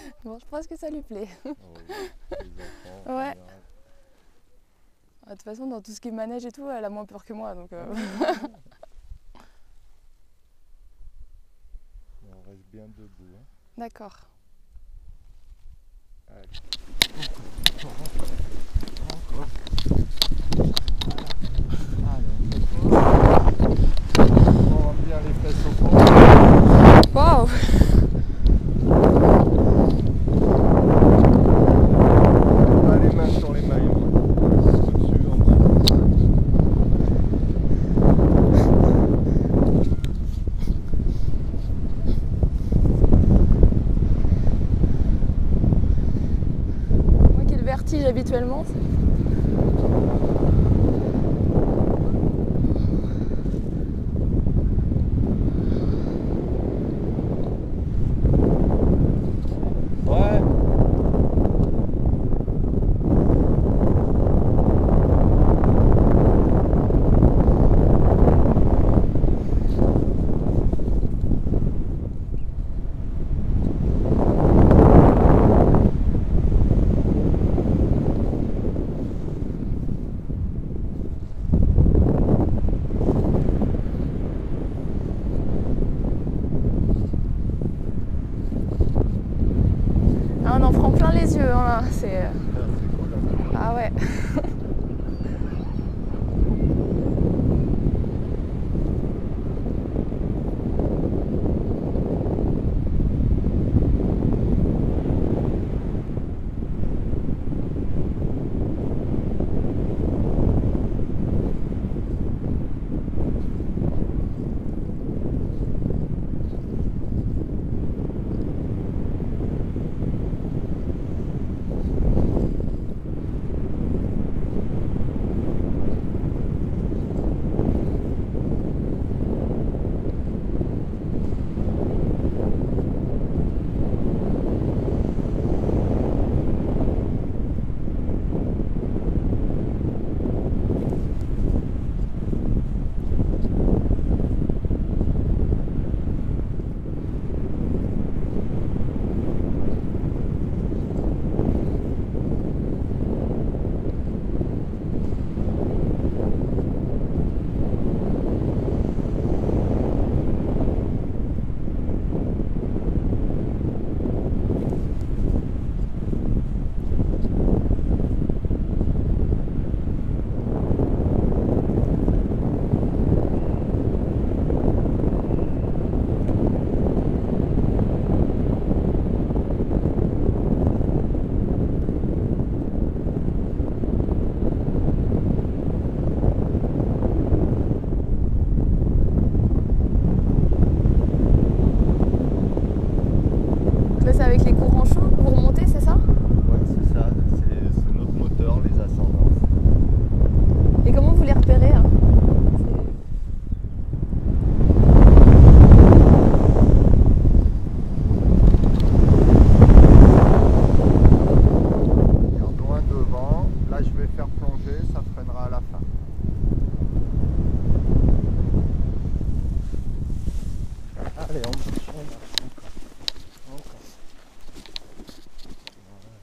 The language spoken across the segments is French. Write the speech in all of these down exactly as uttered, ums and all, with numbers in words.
Bon, je pense que ça lui plaît. Oh, oui, les enfants, en Ouais. général. De toute façon, dans tout ce qui est manège et tout, elle a moins peur que moi. Donc, euh, On reste bien debout. Hein. D'accord. Allez. Encore. Allez, on rentre bien les fesses au fond. Waouh! Pas les mains sur les mailles. Au-dessus, en dessous. Moi qui ai le vertige habituellement. Ouais. Ah, on en prend plein les yeux, hein, là. C'est... Ah, c'est cool. Hein. Ah ouais. Là, c'est avec les courants chauds que vous remontez, c'est ça? Ouais, c'est ça. C'est c'est notre moteur, les ascendances. Et comment vous les repérez, hein? Garde loin devant. Là, je vais faire plonger. Ça freinera à la fin. Allez, on marche, on marche. Encore. Encore. Voilà.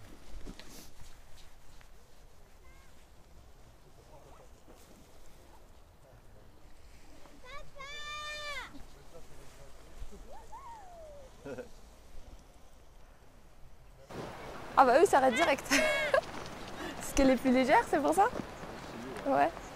Ah bah oui, ça arrête direct. Parce qu'elle est plus légère, c'est pour ça? Ouais.